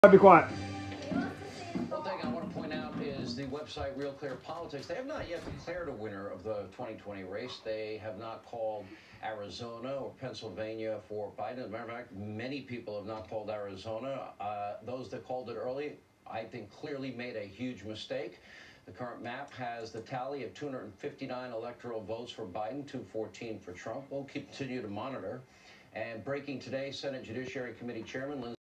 Be quiet. One thing I want to point out is the website Real Clear Politics. They have not yet declared a winner of the 2020 race. They have not called Arizona or Pennsylvania for Biden. As a matter of fact, many people have not called Arizona. Those that called it early, I think, clearly made a huge mistake. The current map has the tally of 259 electoral votes for Biden, 214 for Trump. We'll continue to monitor. And breaking today, Senate Judiciary Committee Chairman Lindsey